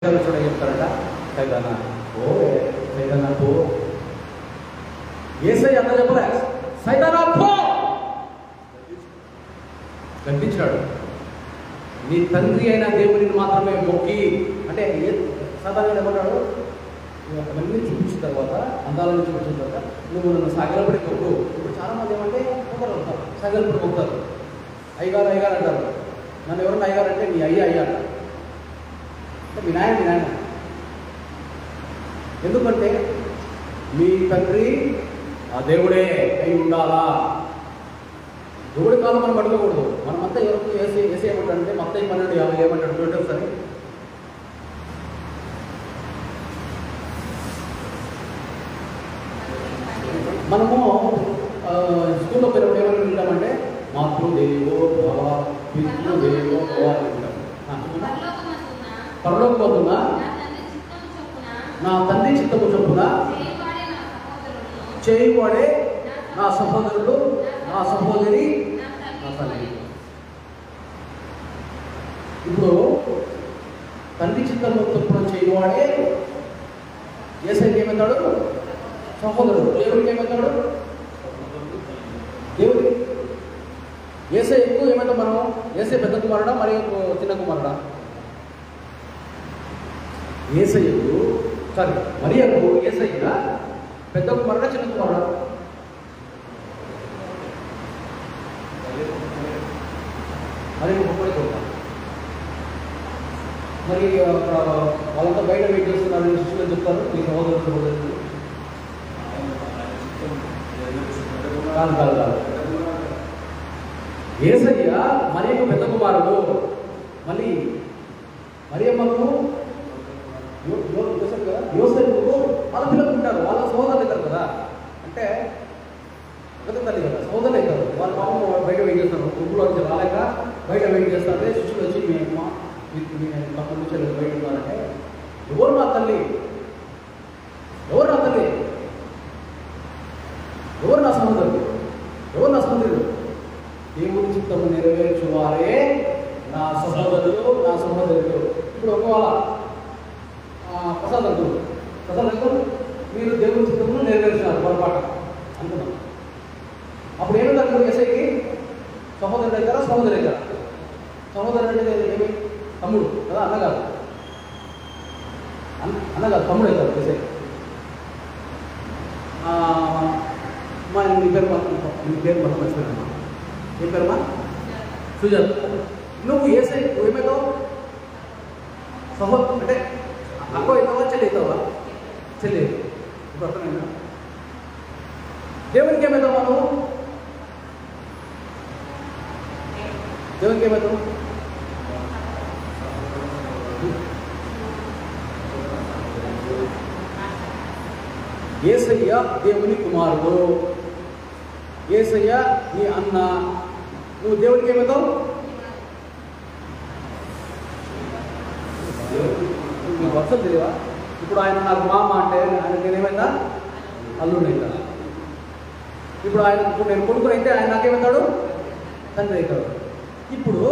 చెప్తారట సైతానా ఓ సైతానా పో. యేసయ్య అన్న చెప్పలే, సైతానా పో గద్దించాడు. నీ తండ్రి అయిన దేవుడిని మాత్రమే మొక్కి అంటే సాధారణంగా ఏమంటాడు, అవన్నీ చూపించిన తర్వాత అందాలను చూపించిన తర్వాత నువ్వు నన్ను సగలపడి కొట్టు. ఇప్పుడు చాలామంది ఏమంటే ఒకరు ఉంటారు సగలపడి కొడతారు, అయ్యగారు అయ్యగారు అంటారు. నన్ను ఎవరన్నా అయ్యగారు అంటే నీ అయ్యా అంటారు, అంటే మీ నాయన. ఎందుకంటే మీ తండ్రి ఆ దేవుడే అయి ఉండాలా. దేవుడి కాలం మనం పట్టుకోకూడదు. మనమంతా ఎవరికి వేసే ఏమంటాడంటే మొత్తం 12:50 ఏమంటాడు చూడండి ఒకసారి. మనము స్కూల్లో పిల్లలు ఏమని వింటామంటే మాతృదేవో భవ పితృదేవో భవ అని వింటాం. పరలోకమందున్న నా తండ్రి చిత్తము చొప్పున చేయువాడే నా సహోదరుడు, నా సహోదరి, నా తల్లి. ఇప్పుడు తండ్రి చిత్తము చొప్పున చేయువాడే యేసయ్యకి ఏమవుతాడు? సహోదరుడు. దేవుడికి ఏమవుతాడు? దేవుడి యేసయ్యకు ఏమవుతాం మనం? యేసయ్య పెద్ద కుమారుడా మరియు చిన్న కుమారుడా? యేసయ్యకు మరియకు యేసయ్య పెద్ద కుమారుడా చిన్న కుమారుడా? మరి మరి వాళ్ళంతా బయట వెయిట్ చేస్తున్నారు శిష్యులు చెప్తారు, మీ సహోదరులు కాదు. యేసయ్య మరియకు పెద్ద కుమారుడు. మళ్ళీ మరియమ్మకు యోసేపుకు వాళ్ళ పిల్లలు ఉంటారు, వాళ్ళ సహోదరులు అవుతారు కదా. అంటే పెద్ద తల్లి కదా, సహోదరులు అవుతారు. వాళ్ళ పాపం బయట వెయిట్ చేస్తారు, గుంపులో వచ్చి రాలేక బయట వెయిట్ చేస్తారు. శిష్యులు వచ్చి మీ అమ్మ తమ్ముడు చెల్లెలు బయట ఉన్నారంటే ఎవరు నా తల్లి, ఎవరు నా తల్లి, ఎవరు నా సహోదరుడు, ఎవరు నా సహోదరుడు? దేవుని చిత్తము నెరవేర్చువారే నా సహోదరులు, నా సహోదరులు. ఇప్పుడు ఒకవేళ ప్రసాద్ మీరు దేవుని చిత్తమును నెరవేర్చినారు పొరపాటు అనుకున్నాం. అప్పుడు ఏమిటంటారు? యేసయ్యకి సహోదరుడు అవుతారా, సహోదరు అవుతారా? సహోదరుడు అంటే ఏమి? తమ్ముడు కదా, అన్నగారు తమ్ముడు అవుతారు యేసయ్య. నీ పేరు మర్చిపోయామ్మా. ఏ పేరుమా? సుజాత. నువ్వు యేసయ్య ఏమవుతావు? సహోదరు అంటే అక్క అవుతావా, చెల్లి అవుతావా? చెల్లి. ఇప్పుడు అర్థమైందా? దేవునికి ఏమవుతావా నువ్వు? దేవునికి ఏమవుతావు? యేసయ్య దేవుని కుమారుడు, యేసయ్య నీ అన్న. నువ్వు దేవుడికి ఏమవుతావు? నీకు వర్షం తెలియవా? ఇప్పుడు ఆయన నాకు మామ అంటే ఆయన నేనేమైందా? అల్లుడు అవుతాడు. ఇప్పుడు ఆయన నేను కొడుకుని అయితే ఆయన నాకేమవుతాడు? తండ్రి అవుతాడు. ఇప్పుడు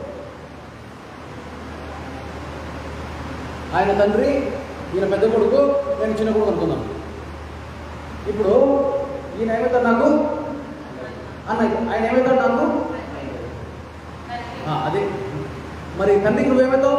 ఆయన తండ్రి, ఈయన పెద్ద కొడుకు, నేను చిన్న కొడుకు అనుకుందాం. ఇప్పుడు ఈయన ఏమవుతాడు నాకు? అన్న. ఆయన ఏమవుతాడు నాకు? అదే. మరి తండ్రికి నువ్వేమవుతావు?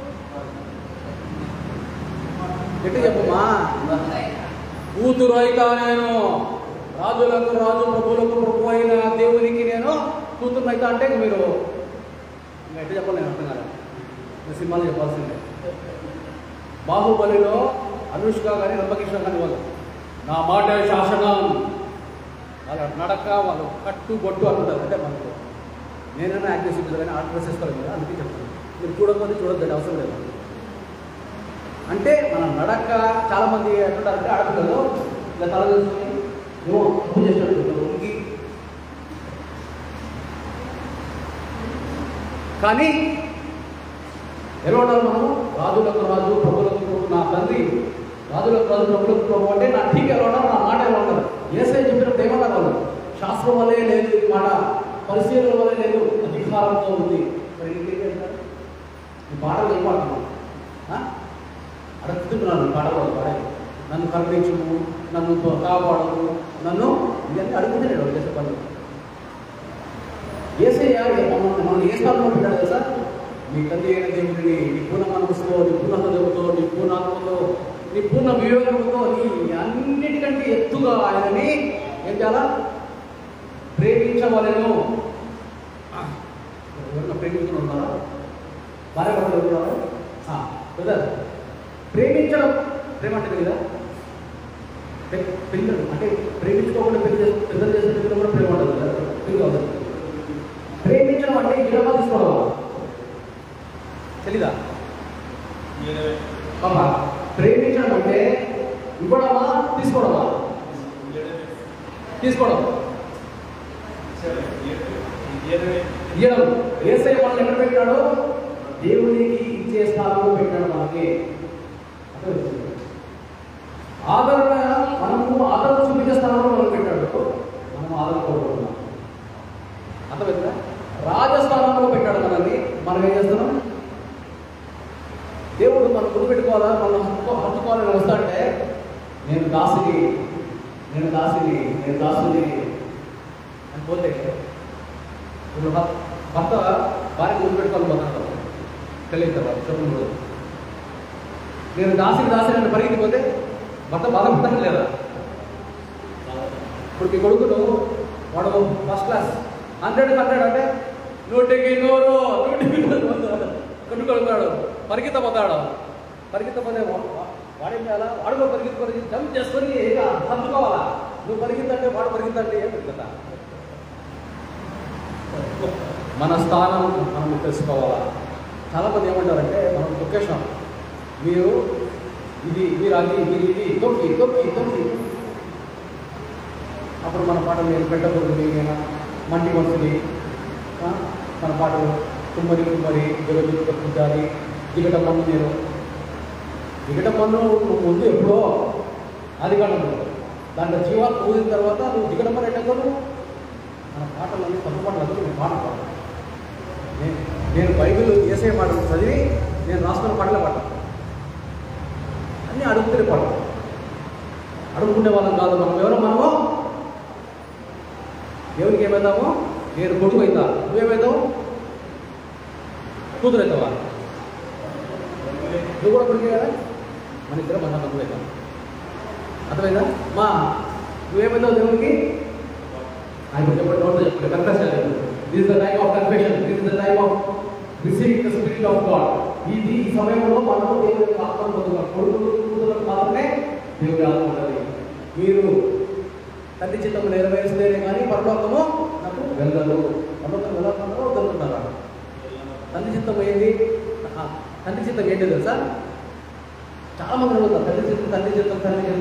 ఎట్టి చెప్పమ్మా? కూతురు అయితా నేను, రాజులకు రాజు, ప్రభువులకు ప్రభు అయిన దేవునికి నేను కూతురు అవుతా అంటే మీరు ఎట్టి చెప్పాలి? నేను అర్థం కాదు. సినిమాలో చెప్పాల్సిందే. బాహుబలిలో అనుష్క కానీ రమ్మకృష్ణ కానీ వాళ్ళు నా మాట శాసనం, వాళ్ళ నడక, వాళ్ళు కట్టుబొట్టు అంటారు. అంటే మనకు నేనైనా యాక్ట్ చేసి కానీ ఆర్డర్ చేసుకోవాలి కదా, అందుకే చెప్తాను. మీరు చూడకపోతే చూడొద్దండి, అవసరం లేదు. అంటే మన నడక చాలామంది ఎట్లుంటారంటే ఆడపిల్లలు ఇలా తల చూసుకొని ఏమో తప్పు చేసినట్టు ఉనికి. కానీ ఎలా ఉండాలి మనం? రాజులకు రాజు, ప్రభులకు ప్రభు, నా తండ్రి. రాజులకు రాజు, ప్రభులకు ప్రభు అంటే నా ఠీక్ ఎలా ఉండాలి, నా మాట ఎలా ఉండాలి? యేసయ్య చెప్పినప్పుడు ఏమన్నారు వాళ్ళు? శాస్త్రం వల్లే లేదు ఈ మాట, పరిశీలన వల్లే లేదు, అధికారంతో ఉంది. మరి ఇంకేం చేస్తారు? ఈ పాటలు ఏం పాడుతున్నాం? అడుగుతున్నాను పాటలు పాడే, నన్ను కరుణించుము, నన్ను కాపాడము, నన్ను ఇవన్నీ అడుగుతున్నాడు చేసే పనులు. ఏసయ్య మనం ఏ స్థానంలో పెట్టాడు కదా సార్? నీ తండ్రి అయిన దేవుడిని నీ పూర్ణ మనసుతో, నీ పూర్ణ హృదయంతో, నీ పూర్ణ ఆత్మతో, నీ పూర్ణ వివేకంతో, నీ అన్నిటికంటే ఎత్తుగా ఆయనని ఏం చేయాలా? ప్రేమించవలెను. ఎవరైనా ప్రేమించుకుని ఉన్నారా? భార్య భర్తలు ఉన్నారా? బ్రదర్, ప్రేమించడం ప్రేమ అంటే కదా, పెళ్ళి అంటే ప్రేమించుకోకుండా పెళ్లి చేసిన కూడా ప్రేమ ఉంటుంది కదా, పెళ్లి అవుతుంది. ప్రేమించడం అంటే విడమ తీసుకోవడమా? తెలీదా? ప్రేమించడం అంటే ఇవ్వడమా తీసుకోవడమా? తీసుకోవడం. ఇవ్వడం. యేసయ్య మనల్ని ఎక్కడ పెట్టాడో దేవునికి ఇచ్చే స్థానంలో పెట్టాడు మనకి. ఆదరణ, మనము ఆదరణ చూపించే స్థానంలో మనం పెట్టాడు, మనం ఆదరణ కోరుకుంటున్నాం. అర్థమైందా? రాజస్థానంలో పెట్టాడు మనల్ని, మనం ఏం చేస్తున్నాం? దేవుడు మనం గుర్తు పెట్టుకోవాలా, మనం హత్తుకోవాలని వస్తాడంటే నేను దాసుని అని పోతే ఇప్పుడు భర్త భార్య గుర్తు పెట్టుకోవాలి పోతాడు తెలియదు తర్వాత చెప్పు. నేను దాసిని అని పరిగెత్తిపోతే భర్త బాధపడటం లేదా? ఇప్పుడు మీ కొడుకును వాడు ఫస్ట్ క్లాస్ 100 అంటే 100కి 100 కొనుక్కొడుతాడు, పరిగెత్తపోతాడు. పరిగెత్తపోతే వాడేం చేయాలా? వాడు కూడా పరిగెత్తి జంప్ చేసుకొని హత్తుకోవాలా? నువ్వు పరిగెత్తంటే వాడు పరిగెత్తంటే ఏం పరిగెత్తా? మన స్థానం మనం తెలుసుకోవాలా. చాలామంది ఏమంటారంటే మనం లొకేషన్, మీరు అది మీరు ఇది తొక్కి అప్పుడు మన పాటలు నేను పెట్టకూడదు, నేను మంటి మనుషుని, మన పాటలు కుమ్మరి జగజాలి దిగట పన్ను, నేను దిగట పన్ను నువ్వు ముందు ఎప్పుడో అది కాదు, దాంట్లో జీవాలు పోయిన తర్వాత నువ్వు దిగట పన్ను ఎట్టగలవు. మన పాటలన్నీ తప్పుపడలేదు. నేను పాట పాడను. నేను బైబిల్ యేసయ్య పాటలు చదివి నేను రాసుకున్న పాటలే పాడతాను. అన్నీ అడుగుతున్న పాటలు, అడుగుకునే వాళ్ళం కాదు. మనము దేవునికి ఏమవుతామో? నేను కొడుకు అవుతా, నువ్వేమవుతావు? కూతురు అవుతావా? నువ్వు కూడా కొడుకే కదా. మన ఇద్దరు మన తక్కువ అవుతాం. అర్థమైందా? నువ్వేమవుతావు దేవునికి? ఆయన చెప్పండి, నోట్తో చెప్పండి, కన్ఫెస్ చేయాలి. This is the time of confession, this is the time of receiving the spirit of God. ఈ సమయంలో మనము దేవుని ఆత్మ పొందుతాం. కొడుకులు కూతురులకు మాత్రమే దేవుని ఆత్మ ఉంటుంది. మీరు తండ్రి చిత్తము నెరవేర్చలేనే కానీ పరలోకము నాకు వెళ్ళదు. పరలోకం వెళ్ళకుండా వదులుతున్నారా? తండ్రి చిత్తం ఏంటి? తండ్రి చిత్తం ఏంటి తెలుసా? చాలా మంది అడుగుతారు తండ్రి చిత్తం.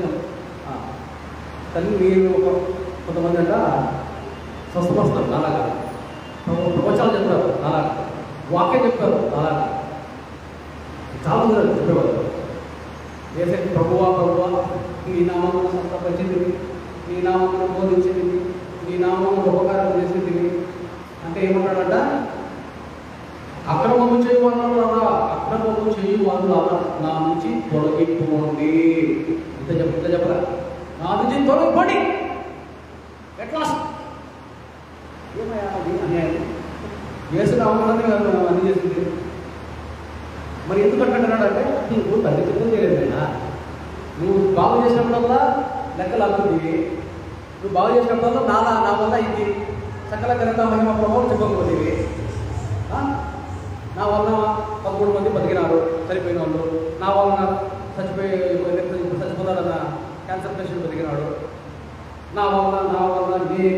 తల్లి మీరు కొంతమంది అంట స్వస్థపరుస్తారు, అలాగా ప్రవచనాలు చెప్తారు, అలాగా వాక్యం చెప్తారు, అలాగా చాలా మంది చెప్పేవాళ్ళు. ఏసే ప్రభువా నీ నామమును సంతపరిచింది, నీ నామమును బోధించింది, నీ నామమును ఉపకారం చేసింది అంటే ఏమంటాడంట? అక్రమము చేయువారులారా నా నుంచి తొలగిపోండి. ఇంత చెప్పరా? నా నుంచి తొలగిపోండి. ఎట్లా? ఏమయ్యా అది అన్యాయం? యేసు నామములోనే అన్ని చేసింది. మరి ఎందుకు అంటున్నాడంటే నువ్వు తండ్రి చిత్తం చేయలేదైనా. నువ్వు బాగు చేసినప్పుడల్లా లెక్కలు అర్థంది. నువ్వు బాగు చేసినప్పుడల్లా నా వల్ల ఇది సకల ఘనత మహిమ ప్రభావం చెప్పుకోకపోతే నా వల్ల 13 మంది బతికినారు చనిపోయిన వాళ్ళు, నా వలన చచ్చిపోతాడన్న క్యాన్సర్ పేషెంట్ బతికినాడు, నా వల్ల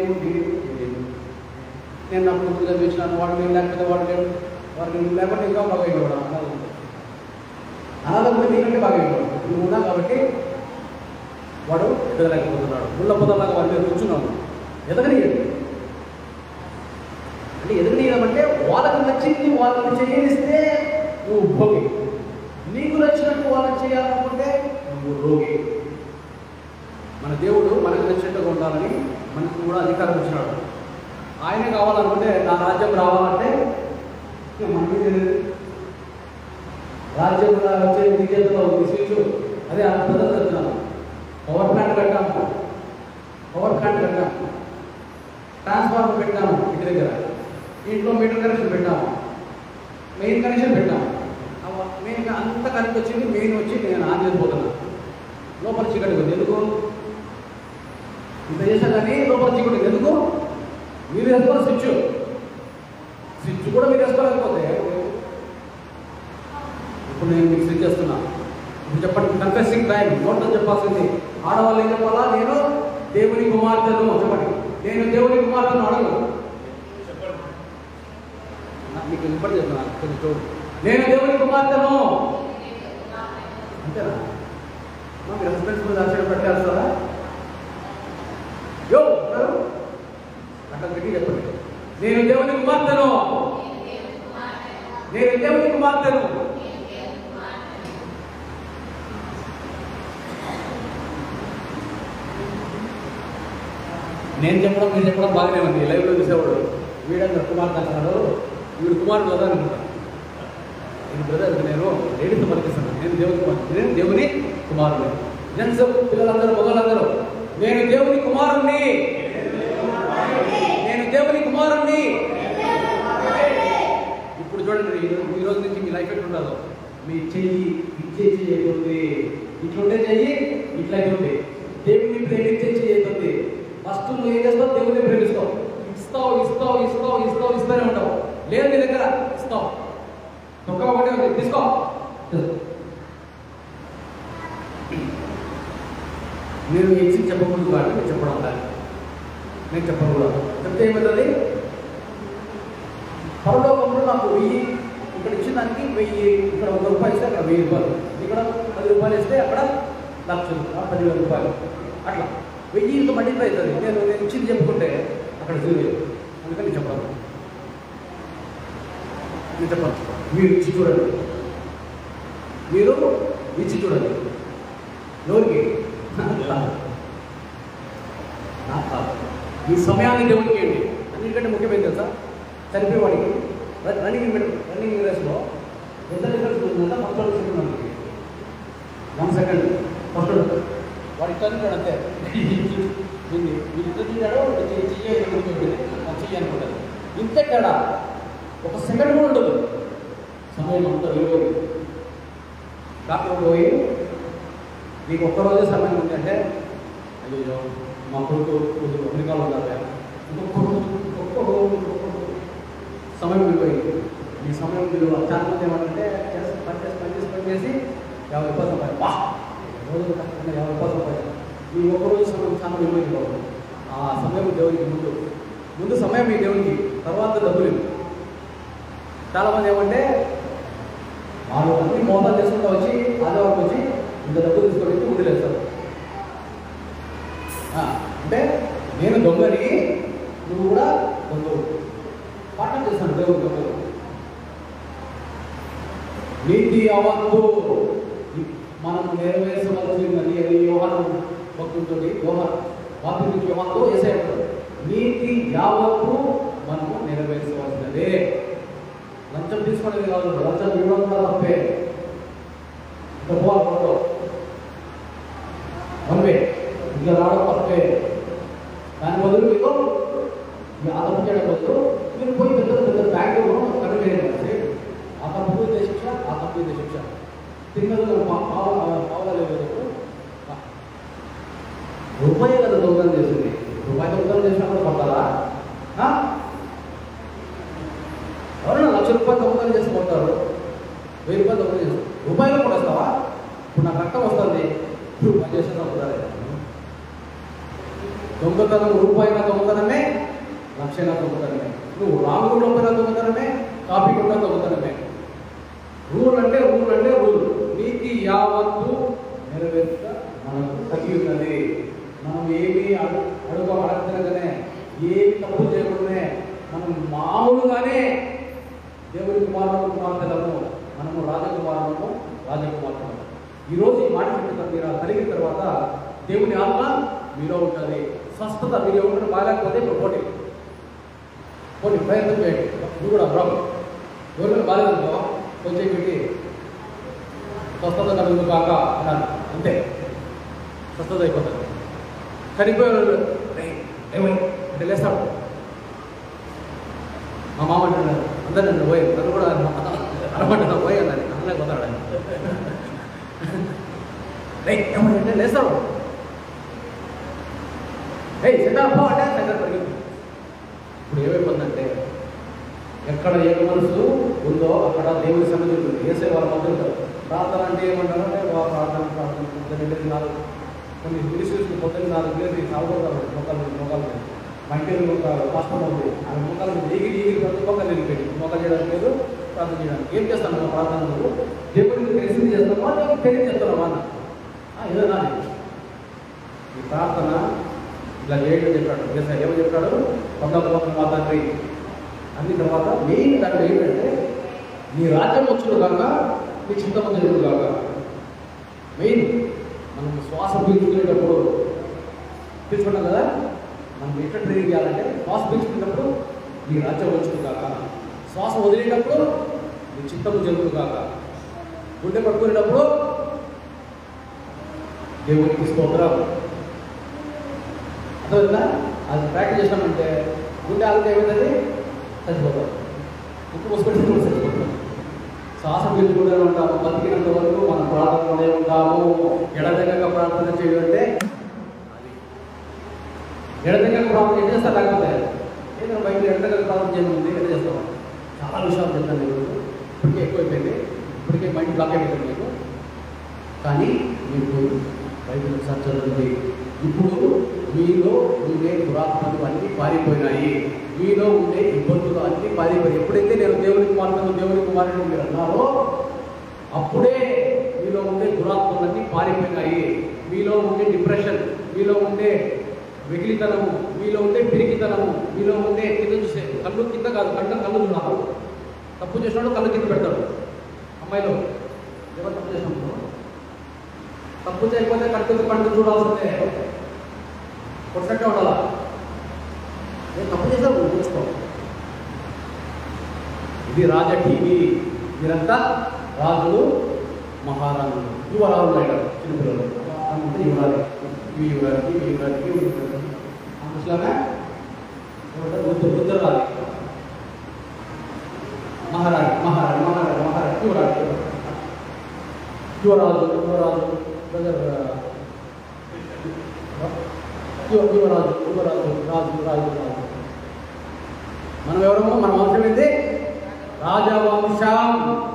నేను నా పూర్తిగా చూసినాను, వాడు నేను లేకపోతే వాడిని లేకపోతే ఇంకా బాగా అయిపోవడం అనాథంగా నీకంటే బాగా అయిపోవడం. నువ్వు ఉన్నా కాబట్టి వాడు ఎదగలేకపోతున్నాడు. ముళ్ళ పొదలాగా వాడి మీద కూర్చున్నాడు. ఎదగనియండి అంటే ఎదగనీయమంటే వాళ్ళకి నచ్చింది వాళ్ళకి చేయనిస్తే నువ్వు భోగి, నీకు నచ్చినట్టు వాళ్ళకి చేయాలనుకుంటే నువ్వు రోగి. మన దేవుడు మనకు నచ్చినట్టుగా ఉండాలని మనకు కూడా అధికారం ఇచ్చినాడు. ఆయనే కావాలనుకుంటే నా రాజ్యం రావాలంటే మనకి రాజ్యం వచ్చే నీ చేతిలో ఉంది, స్విచ్ అదే ఆ పద్ధతి చెప్తున్నాను. పవర్ ప్లాంట్ కట్టాము, ట్రాన్స్ఫార్మర్ పెట్టాము, ఇంటి దగ్గర ఇంట్లో మీటర్ కనెక్షన్ పెట్టాము, మెయిన్ కనెక్షన్ పెట్టాము. మెయిన్ అంత కరెక్ట్ వచ్చింది, మెయిన్ వచ్చి నేను ఆన్ చేసిపోతున్నాను. లోపల చీకటి ఉంది. ఎందుకు ఇంత చేసా కానీ లోపల చీకటి ఉంది? ఎందుకు? మీరు వేసుకోవాలి స్విచ్ కూడా మీరు వేసుకోలేకపోతే ఇప్పుడు నేను మీకు స్విచ్ చేస్తున్నా. ఇప్పుడు చెప్పండి, కన్ఫెసింగ్ టైం. నోట్లో చెప్పాల్సింది. ఆడవాళ్ళు ఏం చెప్పాలా? నేను దేవుని కుమార్తెను చెప్పండి. నేను దేవుని కుమార్తెను అడగను. మీకు ఇంపటి చెప్తున్నాను, కొంచెం చూడు. నేను దేవుని కుమార్తెను అంతేనా? మీరు హస్బెండ్స్ మీద ఆశ్చర్య పెట్టేస్తారా? యో అక్కడ పెట్టి చెప్పండి. నేను దేవుని కుమార్తెను, నేను దేవుని కుమార్తెను. నేను చెప్పడం మీరు చెప్పడం బాగానే ఉంది. లైవ్లో చూసేవాడు వీడంగా కుమార్తె అంటున్నాడు, వీడు కుమారుడు కదా అనుకుంటాను. నేను బ్రదర్, నేను లేడీతో పలికిస్తాను. నేను దేవుని కుమారుడు, నేను దేవుని కుమారుడు. జెంట్స్ పిల్లలందరూ, మొగలందరూ నేను దేవుని కుమారుణ్ణి, నేను దేవుని కుమారుణ్ణి. ఇప్పుడు చూడండి, ఈ రోజు నుంచి మీ లైఫ్ ఎట్లా ఉండదు. మీ చెయ్యి ఇచ్చే చేయతుంది, ఇట్లుంటే చెయ్యి ఇట్లా అవుతుంది. దేవుని ప్రేమించే చేయతుంది. ఫస్ట్ నువ్వు ఏం చేస్తావు? దేవుని ప్రేమిస్తావు. ఇస్తూనే ఉంటావు. లేదు నీ దగ్గర ఇస్తావు. ఒకటే ఉంది, తీసుకో. నేను ఇచ్చి చెప్పకూడదు కానీ నేను చెప్పడం దాన్ని నేను చెప్పకూడదు. చెప్తే ఏమవుతుంది? పరలోకంలో నాకు 1000 ఇక్కడ ఇచ్చిన దానికి 1000, ఇక్కడ 1 రూపాయి ఇస్తే అక్కడ 1000 రూపాయలు, ఇక్కడ 10 రూపాయలు ఇస్తే అక్కడ 1,00,000, 10,000 రూపాయలు, అట్లా 1000 మల్టిప్లై అవుతుంది. నేను ఇచ్చింది చెప్పుకుంటే అక్కడ 0. అందుకని నేను చెప్పను. మీరు ఇచ్చి చూడండి, ఎవరికి? ఈ సమయాన్ని దేవుడికి ఏంటి? అన్నింటికంటే ముఖ్యమైనది తెలుసా? చనిపోయేవాడికి రన్నింగ్ రేస్లో ఎంత డిఫరెన్స్ ఉంటుందంటే ఫస్ట్ సెకండ్, 1 సెకండ్ ఫస్ట్ వాడు ఇట్లా అంతే. వీళ్ళు తిన్నాడో చెయ్యి అనుకుంటారు. ఇంతే తేడా, 1 సెకండ్ కూడా ఉండదు. సమయం అంతా విలువైంది. డాక్టర్ పోయి నీకు ఒక్కరోజే సమయం ఉంది అంటే, అయ్యో మా కొడుకు అమెరికాలో ఉన్నారు, సమయం విలువైంది. ఈ సమయం విలువ చాలా మంది ఏమంటే పని చేసి 50 రూపాయలు సంపాదించాలి. రోజులు కష్టంగా 50 రూపాయలు సంపాదించాలి. ఈ ఒక్కరోజు సమయం చాలా విలువైంది. ఆ సమయం దేవునికి ముందు సమయం ఈ దేవునికి, తర్వాత డబ్బులు. చాలామంది ఏమంటే వాళ్ళు అన్ని మోసాలు చేసుకుంటూ వచ్చి ఆదివారం వచ్చి ఇంత డబ్బులు తీసుకొని వదిలేస్తారు. అంటే నేను దొంగని, నువ్వు కూడా దొంగవు. పాఠం చేస్తాను దేవుడు దొంగలు. నీతి అవంతు మనము నెరవేర్చవలసినది అని యోహాను భక్తుడితోటి యోహానుతో యేసయ్య నీతి యావత్తు మనము నెరవేర్చవలసినదే. లంచం తీసుకునేది కాదు, లంచం ఇవ్వడం కూడా తప్పే. పోవాలో మనమే ఇంకా రావడం తప్పే. దాని బదులు మీకు ఆ తప్పు చేయడం బదులు మీరు పోయి పెద్ద బ్యాంకులో కనుగొనేసి ఆ తప్పు ఇదే శిక్ష, ఆ తప్పు ఇదే శిక్ష. తిన్నది పావులేదు. రూపాయి కదా దొంగలు చేసింది. రూపాయి దొంగలు చేసినా కూడా పడతారా? ఎవరైనా 1,00,000 రూపాయలు దొంగలు చేసి కొడతారు, 1000 రూపాయలు దొంగలు చేస్తారు. రూపాయలు కూడా వస్తావా? ఇప్పుడు నాకు రక్తం వస్తుంది, రూపాయి చేసిన అవుతారే. దొంగతనం రూపాయిన దొంగతనమే, 1,00,000 దొంగతనమే. నువ్వు రాంగ్ రూల్ పోయిన దొంగతనమే, కాపీ కొట్టిన దొంగతనమే. రూల్ అంటే రూల్. నీతి యావత్తు నెరవేర్చ మనకు తగ్గి ఉన్నది. మనం ఏమీ అడగగానే, ఏమి తప్పు చేయకుండానే మనం మామూలుగానే దేవుడి కుమార్తెలను, మనము రాజకుమారులను. ఈరోజు ఈ మాట మీరు కలిగిన తర్వాత దేవుని ఆత్మ మీలో ఉంటుంది. స్వస్థత మీరు ఎవరు బాగాలేకపోతే ఇప్పుడు పోటీ ప్రయత్నం చేయండి. నువ్వు కూడా బ్రాబు ఎవరైనా బాగాలేదనుకో కొంచెం పెట్టి స్వస్థత కలుగు కాక అన్నారు, అంతే స్వస్థత అయిపోతుంది. చనిపోయాడు అంటే లేస్తాడు. మా మామ అంటున్నారు, అందరు నన్ను పోయి నన్ను కూడా అనమంటున్నా పోయి అన్నది అనలేకపోతాడు ఆయన. ఏమంటే లేస్తాడు, సెంటర్ పో అంటే సెంటర్ పరిగెత్తు. ఇప్పుడు ఏమైపోతుందంటే ఎక్కడ ఏ మనసు ఉందో అక్కడ దేవుని సన్నిధి ఉంటుంది. ఏసే వాళ్ళ మధ్య ఉంటారు. ప్రార్థన అంటే ఏమంటారు అంటే ప్రార్థన పొద్దున్న కొన్ని మినిస్ట్రీస్ పొద్దున్న 4 గేలు సాగుతారు మొక్కలు. మా ఇంటి ఒక పాస్టర్ ఉంది, ఆ మొక్కలు ఎగిరి ప్రతి మొక్కలు వెళ్ళిపోయి మొక్కలు చేయడానికి లేదు, ప్రార్థన చేయడానికి. ఏం చేస్తాను ప్రార్థనలు దేవుడికి తెలిసింది చేస్తున్నామా దేవుడికి తెలియజేస్తున్నామా అన్న ఏదన్నా ఈ ప్రార్థన ఇలా చేయడం చెప్పాడు. ఏమని చెప్పాడు? కొంతమంది మా తండ్రి అన్ని తర్వాత మెయిన్ దాంట్లో ఏంటంటే నీ రాజ్యం వచ్చుడు కాక నీ చిత్తము జరుగుడు కాక. మెయిన్ మనం శ్వాస పీల్చుకునేటప్పుడు పీల్చుకుంటాం కదా, మనం ఎట్లా ట్రైనింగ్ చేయాలంటే శ్వాస పీల్చుకునేటప్పుడు నీ రాజ్యం వచ్చుడు కాక, శ్వాస వదిలేటప్పుడు నీ చిత్తము జరుగుడు కాక, గుండె పట్టుకునేటప్పుడు దేవునికి స్తోత్రం. అర్థమైందా? అది ప్రాక్టీస్ చేసినామంటే గుండె ఆగితే ఏమైంది? చచ్చిపోతాం. ఉప్పు పోసుకొని చచ్చిపోతాం. శ్వాస పీల్చుకుంటూనే ఉంటాము. బతికినంత వరకు మనం ప్రార్థనలోనే ఉంటాము. ఎడదెగక ప్రార్థన చేయాలంటే అది ఎడదెగక ప్రార్థన ఏం చేస్తా లేకపోతే ఏదైనా బయట ఎడదెగక ప్రార్థన చేయమంది ఎట్లా చేస్తాం? చాలా విషయాలు చెప్తాను నేను. ఇప్పటికే ఎక్కువైపోయింది, ఇప్పటికే మైండ్ బ్లాక్ అయిపోయింది మీకు. కానీ మీకు బైబిల్ చదవండి. ఇప్పుడు మీలో ఉండే దురాత్మలు అన్నీ పారిపోయినాయి, మీలో ఉండే ఇబ్బందులు అన్నీ పారిపోయి. ఎప్పుడైతే నేను దేవుని కుమారుడు మీరు అన్నారో అప్పుడే మీలో ఉండే దురాత్మలన్నీ పారిపోయినాయి. మీలో ఉండే డిప్రెషన్, మీలో ఉండే వెకిలితనము, మీలో ఉండే పిరికితనము, మీలో ఉండే కింద చూసే కళ్ళు కింద కాదు కళ్ళు చూడాలి. తప్పు చేసినాడు కళ్ళు కింద పెడతాడు. అమ్మాయిలో ఎవరు తప్పు చేసినప్పుడు తప్పు చేయకపోతే కళ్ళు చూడాల్సిందే, కొట్టట్టే ఉండాలా. నేను తప్పు చేసాను చూసుకో. ఇది రాజ టీవీ. మీరంతా రాజులు మహారాజులు, యువరాజులు అయినారు. చిన్నపిల్లలు అంతే యువరాజు, యువరాజుకి ముస్లామే ఉత్తరాది మహారాజు రాజు. మనం ఎవరమో మన వంశం ఏంటి? రాజవంశం.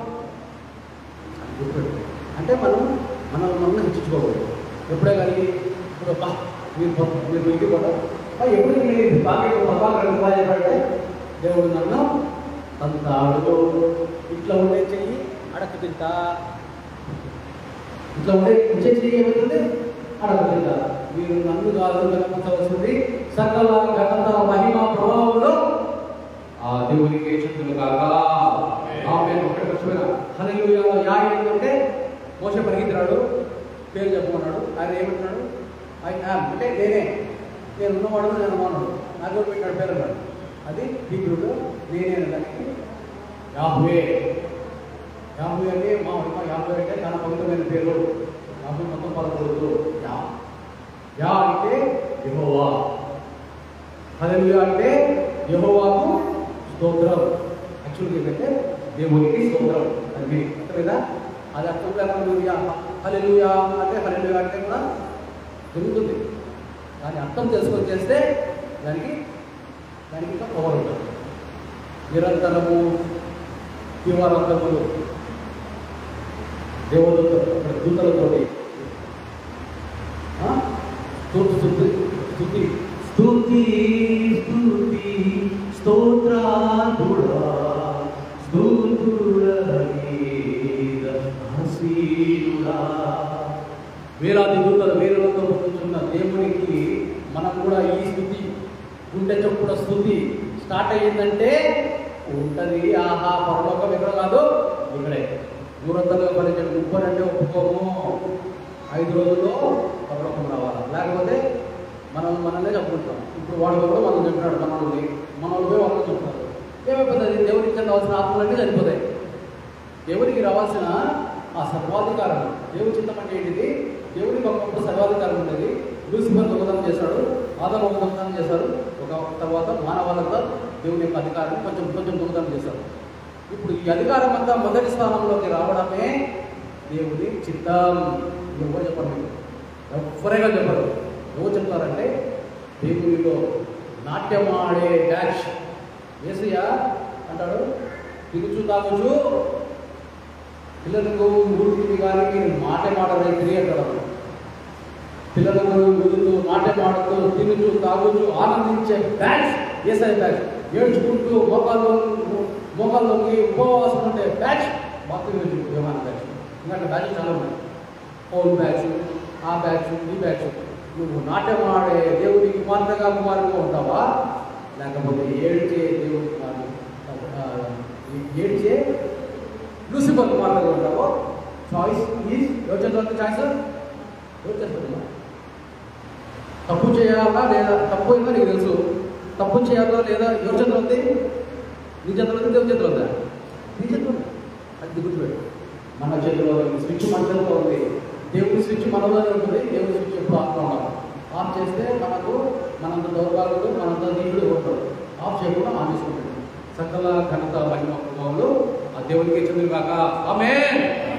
అంటే మనం హెచ్చించుకోకూడదు. ఎప్పుడే కానీ ఇప్పుడు మీరు ఇంటిపోతారు ఎప్పుడు బాగా చెప్పాడంటే దేవుడు నన్ను తంతాడు. ఇట్లా ఉండే చెయ్యి అడక తింటా, ఇట్లా ఉండే చెయ్యి ఏమవుతుంది? అడక తింటా. మీరు నన్ను కాదు కనిపించవలసింది సకల ఘనత మహిమ ప్రభావంలో ఆ దేవునికి చెందును కాక. ఆమేన్. ఒకటి మర్చిపోయినా హల్లెలూయా. యా ఏంటంటే మోషే పరిగెత్తినాడు, పేరు చెప్పమన్నాడు. ఆయన ఏమంటున్నాడు? ఐ యామ్ అంటే నేను ఉన్నవాడు, నేను అన్నాడు. నాకు పెట్టాడు పేరు అన్నాడు. అది హీబ్రూలో నేనే దానికి యాహ్వే. యాహ్వే అంటే మా యాహ్వే అంటే చాలా పవిత్రమైన పేరు. యాహ్వే మొత్తం పలకూడదు. యా అంటే యెహోవా, హల్లెలూయా అంటే యెహోవాకు స్తోత్రం. యాక్చువల్గా ఏంటంటే దేవునికి స్తోత్రం అది అర్థమైందా? అది అర్థం లేకుండా హల్లెలూయా అంటే కూడా జరుగుతుంది. దాని అర్థం తెలుసుకొని చేస్తే దానికి ఇంకా పవర్ ఉంటుంది. నిరంతరము దివారాంతములు దేవదూతలు దూతలతోటి స్తుతి స్తోత్రాదుడా వేలాది దూతలు వేరులతో కూర్చున్న దేవునికి మనం కూడా ఈ స్థుతి గుండె చొప్పున స్థుతి స్టార్ట్ అయ్యిందంటే ఉంటుంది. ఆహా పరలోకం ఎక్కడ కాదు, ఇక్కడే. 300 30 అంటే ఒప్పుకోము. 5 రోజుల్లో పరలోకం రావాలి. లేకపోతే మనల్నే చెప్పుకుంటాం. ఇప్పుడు వాడు కూడా మనం చెప్పినాడు మనల్ని వాళ్ళు చెప్తారు. ఏమైపోతుంది? దేవునికి చెందవలసిన ఆత్మలన్నీ చనిపోతాయి. దేవునికి రావాల్సిన ఆ సర్వాధికారం. దేవుని చిత్తం అంటే ఏంటిది? దేవునికి ఒకప్పుడు సర్వాధికారం ఉండేది. లూసిఫర్ దొంగతనం చేశాడు, ఆదాము దొంగతనం చేశారు. ఒక తర్వాత మానవాళంతా దేవుని యొక్క అధికారాన్ని కొంచెం కొంచెం దొంగతనం చేశారు. ఇప్పుడు ఈ అధికారం అంతా మొదటి స్థానంలోకి రావడమే దేవుని చిత్తం. ఎవరు చెప్పరు, మీకు ఎవరైనా చెప్పరు. ఎవరు చెప్తారంటే దేవునిలో నాట్యమాడే బ్యాచ్. యేసయ్య అంటాడు, తిరుగుచు తాగుచు పిల్లలకు ఊరికి కానీ మీరు మాటమాడరే తిరిగేటాడు. పిల్లలకు ఊరుతూ నాట్యమాడుతూ తిరుగుచు తాగుచు ఆనందించే బ్యాచ్ యేసయ్య బ్యాచ్. ఏడ్చుకుంటూ మోకాల్లోకి ఉపవాసం ఉండే బ్యాచ్ భక్తులు యోహాన బ్యాచ్. ఇంకా బ్యాచ్ చాలా ఉన్నాయి. పౌలు బ్యాచ్, ఆ బ్యాచ్, ఈ బ్యాచ్. నువ్వు నాట్యమాడే దేవుడికి కుమారుడుగా ఉంటావా, లేకపోతే ఏడ్చే దేవుడి కుమారుడు ఏడ్చే లూసిఫర్ కుమారుడుగా ఉంటావో? చాయిస్ ఈజ్ యోచన చాయిస్ యోచన. తప్పు చేయాలా లేదా? తప్పు అయిందో నీకు తెలుసు. తప్పు చేయాలా లేదా యోచన ఉంది. నీ చేతిలో ఉంది, దేవుని చేతిలో ఉందా? నీ చేతిలో ఉంది. అది గుర్తుపెట్టు. మన చేతిలో స్విచ్ మన చేతిలో ఉంది. దేవుని స్విచ్ మనలోనే ఉంటుంది. దేవుని స్విచ్ ఎప్పుడు ఆఫ్ ఉండాలి. ఆఫ్ చేస్తే మనంత దౌర్భాగ్యుడు, మనంత నీళ్ళు ఉంటాడు. ఆఫ్ చేయకుండా ఆన్ చేసుకుంటాడు. సకల ఘనత మహిమ ప్రభావాలు ఆ దేవునికి చెందుగాక. ఆమేన్.